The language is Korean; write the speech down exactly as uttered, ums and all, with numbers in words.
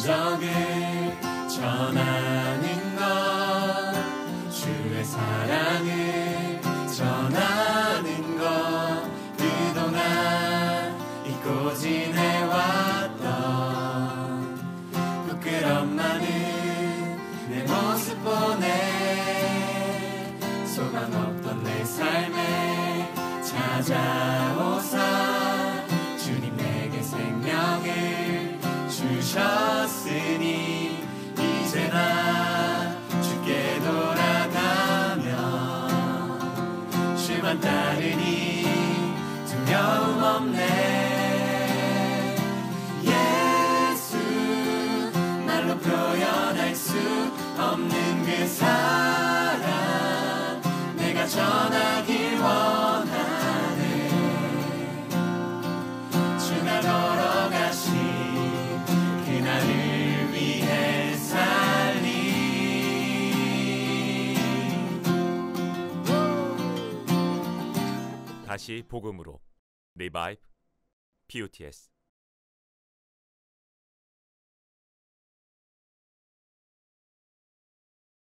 적을 전하는 것, 주의 사랑을 전하는 것, 그동안 잊고 지내왔던 부끄럼 많은 내 모습 보내 소망 없던 내 삶에 찾아오사 주님 내게 생명을 주셨으니 이제 나 주께 돌아가면 주만 따르니 두려움 없네. 예수 말로 표현할 수 없는 그 사랑 내가 전하길 원하네. 주가 걸어가신 그날을 위해 살리. 다시 복음으로 리바이브 피오티에스